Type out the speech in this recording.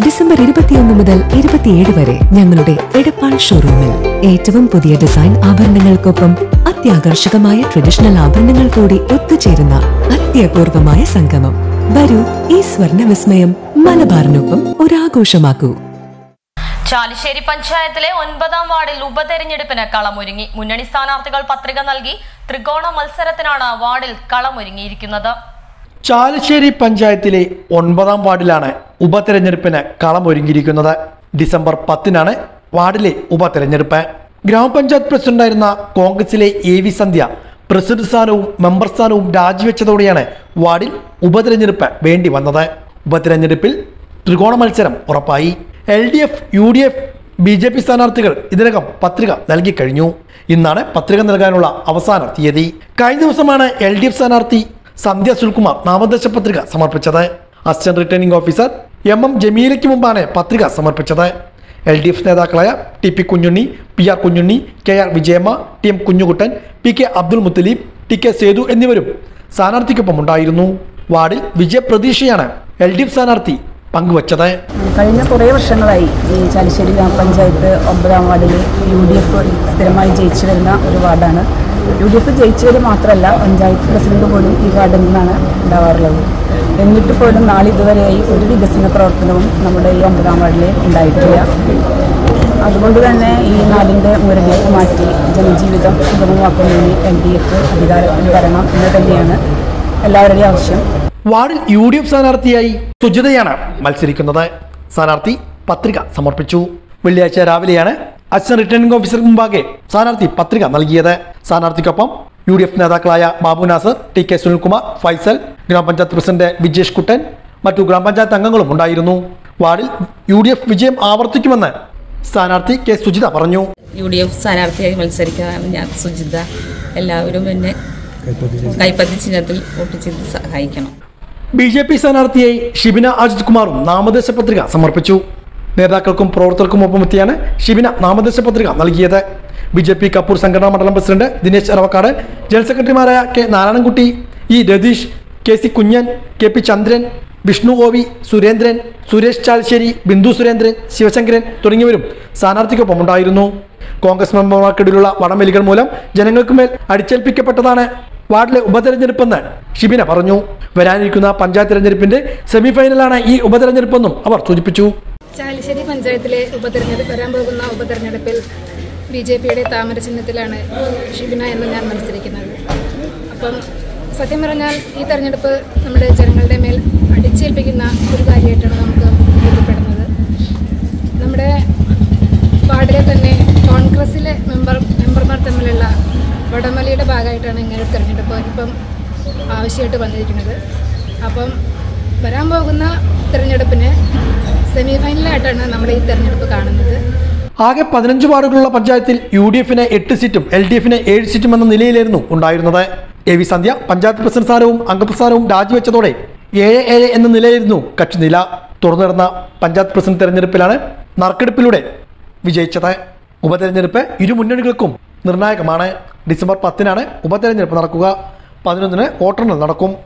December 21 മുതൽ 27 വരെ ഞങ്ങളുടെ എടപ്പാൾ ഷോറൂമിൽ ഏറ്റവും പുതിയ ഡിസൈൻ ആഭരണങ്ങൾക്കൊപ്പം അത്യാകർഷകമായ ട്രഡീഷണൽ ആഭരണങ്ങൾ കൂടി ഒത്തുചേരുന്ന അത്യപൂർവമായ സംഗമം. വരൂ, ഈ സ്വർണ്ണ വിസ്മയം മലബാറിനൊപ്പം ഒരാഘോഷമാക്കൂ. ചാലിശ്ശേരി പഞ്ചായത്തിലെ 9ാം വാർഡിൽ ഉപതെരഞ്ഞെടുപ്പിന് കളമൊരുങ്ങി. മുന്നണി സ്ഥാനാർത്ഥികൾ പത്രിക നൽകി ത്രികോണ മത്സരത്തിനാണ് വാർഡിൽ കളമൊരുങ്ങിയിരിക്കുന്നത്. ചാലിശ്ശേരി പഞ്ചായത്തിലെ 9ാം വാർഡിലാണ് ഉപതെരഞ്ഞെടുപ്പിന് കളമൊരുങ്ങിയിരിക്കുന്നത്. ഡിസംബർ 10-നാണ് വാർഡിലെ ഉപതെരഞ്ഞെടുപ്പ്. ഗ്രാമപഞ്ചായത്ത് പ്രസിഡന്റായിരുന്ന കോൺഗ്രസിലെ AV സന്ധ്യ പ്രസിഡന്റ് സ്ഥാനവും മെമ്പർ സ്ഥാനവും രാജിവെച്ചതോടെയാണ് വാർഡിൽ ഉപതെരഞ്ഞെടുപ്പ് വേണ്ടി വന്നത്. ഉപതെരഞ്ഞെടുപ്പിൽ ത്രികോണ മത്സരം ഉറപ്പായി. LDF, UDF, BJP സ്ഥാനാർത്ഥികൾ ഇതിനകം പത്രിക നൽകിക്കഴിഞ്ഞു. ഇന്നാണ് പത്രിക നൽകാനുള്ള അവസാന തീയതി. കഴിഞ്ഞ ദിവസമാണ് LDF സ്ഥാനാർത്ഥി സന്ധ്യ സുൽകുമാർ നാമനിർദ്ദേശ പത്രിക സമർപ്പിച്ചത്. അസിസ്റ്റന്റ് റിട്ടേണിംഗ് ഓഫീസർ MM ജമീലയ്ക്ക് മുമ്പാണ് പത്രിക സമർപ്പിച്ചത്. LDF നേതാക്കളായ TP Kunjunni, PR Kunjunni, KR Vijayamma, TM Kunjukuttan, PK Abdul Muthaleeb, TK Sethu എന്നിവരും സ്ഥാനാർത്ഥിക്കൊപ്പം ഉണ്ടായിരുന്നു. വാർഡിൽ വിജയപ്രതീക്ഷയാണ് LDF സ്ഥാനാർത്ഥി പങ്കുവച്ചത്. കഴിഞ്ഞ കുറേ വർഷങ്ങളായി ഈ ചാലിശ്ശേരി ഗ്രാമപഞ്ചായത്ത് 9ാം വാർഡിൽ UDF സ്ഥിരമായി ജയിച്ചു വരുന്ന ഒരു വാർഡാണ്. UDF ജയിച്ചവർ മാത്രമല്ല, പഞ്ചായത്ത് പ്രസിഡന്റ് പോലും ഈ വാർഡിൽ നിന്നാണ് ഉണ്ടാവാറുള്ളത്. എന്നിട്ട് പോലും നാളിതുവരെയായി ഒരു വികസന പ്രവർത്തനവും നമ്മുടെ ഈ 9ാം വാർഡിൽ ഉണ്ടായിട്ടില്ല. അതുകൊണ്ട് തന്നെ ഈ നാടിൻ്റെ മുരടിപ്പ് മാറ്റി ജനജീവിതം സുഗമമാക്കുന്നതിന് LDF അധികാരത്തിൽ വരണം എന്ന് തന്നെയാണ് എല്ലാവരുടെയും ആവശ്യം. വാർഡിൽ UDF സ്ഥാനാർത്ഥിയായി സുജിതയാണ് മത്സരിക്കുന്നത്. സ്ഥാനാർത്ഥി പത്രിക സമർപ്പിച്ചു. വെള്ളിയാഴ്ച രാവിലെയാണ് അസിസ്റ്റന്റ് റിട്ടേണിംഗ് ഓഫീസർ മുമ്പാകെ സ്ഥാനാർത്ഥി പത്രിക നൽകിയത്. സ്ഥാനാർത്ഥിക്കൊപ്പം UDF നേതാക്കളായ ബാബു നാസർ, TK സുനിൽകുമാർ, ഫൈസൽ, ഗ്രാമപഞ്ചായത്ത് പ്രസിഡന്റ് വിജേഷ് കുട്ടൻ, മറ്റു ഗ്രാമപഞ്ചായത്ത് അംഗങ്ങളും ഉണ്ടായിരുന്നു. വാർഡിൽ UDF വിജയം ആവർത്തിക്കുമെന്ന് സ്ഥാനാർത്ഥി K സുജിത പറഞ്ഞു. UDF സ്ഥാനാർത്ഥിയായി മത്സരിക്കാനാണ് ഞാൻ സുജിത. എല്ലാവരും എന്നെ കൈപ്പത്തി ചിഹ്നത്തിൽ വോട്ട് ചെയ്ത് സഹായിക്കണം. BJP സ്ഥാനാർത്ഥിയായി ഷിബിന അജിത് കുമാറും നാമനിർദ്ദേശ പത്രിക സമർപ്പിച്ചു. നേതാക്കൾക്കും പ്രവർത്തകർക്കും എത്തിയാണ് ഷിബിന നാമനിർദ്ദേശ പത്രിക നൽകിയത്. BJP കപ്പൂർ സംഘടനാ മണ്ഡലം പ്രസിഡന്റ് ദിനേശ് അറവക്കാട്, ജനറൽ സെക്രട്ടറിമാരായ K Narayanankutty, E Ratheesh, KC Kunjan, KP Chandran, Vishnu OV, Surendran, Suresh Chalissery, Bindu Surendran, Sivasankaran തുടങ്ങിയവരും സ്ഥാനാർത്ഥിക്കൊപ്പം ഉണ്ടായിരുന്നു. കോൺഗ്രസ് മെമ്പർമാർക്കിടയിലുള്ള വടംവലികൾ മൂലം ജനങ്ങൾക്കുമേൽ അടിച്ചേൽപ്പിക്കപ്പെട്ടതാണ് വാർഡിലെ ഉപതെരഞ്ഞെടുപ്പെന്ന് ഷിബിന പറഞ്ഞു. വരാനിരിക്കുന്ന പഞ്ചായത്ത് തെരഞ്ഞെടുപ്പിന്റെ സെമിഫൈനലാണ് ഈ ഉപതെരഞ്ഞെടുപ്പെന്നും അവർ സൂചിപ്പിച്ചു. ചാലിശ്ശേരി പഞ്ചായത്തിലെ വരാൻ പോകുന്ന ഉപതെരഞ്ഞെടുപ്പിൽ BJPയുടെ താമര ചിഹ്നത്തിലാണ് ഷിബിന എന്ന് ഞാൻ മത്സരിക്കുന്നത്. അപ്പം സത്യം പറഞ്ഞാൽ ഈ തെരഞ്ഞെടുപ്പ് നമ്മുടെ ജനങ്ങളുടെ മേൽ അടിച്ചേൽപ്പിക്കുന്ന ഒരു കാര്യമായിട്ടാണ് നമുക്ക് ബോധ്യപ്പെടുന്നത്. നമ്മുടെ വാർഡിലെ തന്നെ കോൺഗ്രസിലെ മെമ്പർമാർ തമ്മിലുള്ള വടംവലിയുടെ ഭാഗമായിട്ടാണ് ഇങ്ങനെ ഒരു തെരഞ്ഞെടുപ്പ് ഇപ്പം ആവശ്യമായിട്ട് വന്നിരിക്കുന്നത്. അപ്പം വരാൻ പോകുന്ന തെരഞ്ഞെടുപ്പിന് സെമിഫൈനലായിട്ടാണ് നമ്മൾ ഈ തെരഞ്ഞെടുപ്പ് കാണുന്നത്. ആകെ 15 വാർഡുകളുള്ള പഞ്ചായത്തിൽ UDFന് 8 സീറ്റും LDFന് 7 സീറ്റും എന്ന നിലയിലായിരുന്നു ഉണ്ടായിരുന്നത്. AV സന്ധ്യ പഞ്ചായത്ത് പ്രസിഡന്റ് സ്ഥാനവും അംഗപ്രസ്ഥാനവും രാജിവെച്ചതോടെ 7-7 എന്ന നിലയായിരുന്നു കക്ഷി നില. തുറന്നു നടന്ന പഞ്ചായത്ത് പ്രസിഡന്റ് തെരഞ്ഞെടുപ്പിലാണ് നറുക്കെടുപ്പിലൂടെ വിജയിച്ചത്. ഉപതെരഞ്ഞെടുപ്പ് ഇരു മുന്നണികൾക്കും നിർണായകമാണ്. ഡിസംബർ 10-നാണ് ഉപതെരഞ്ഞെടുപ്പ് നടക്കുക. 11-ന് വോട്ടെണ്ണൽ നടക്കും.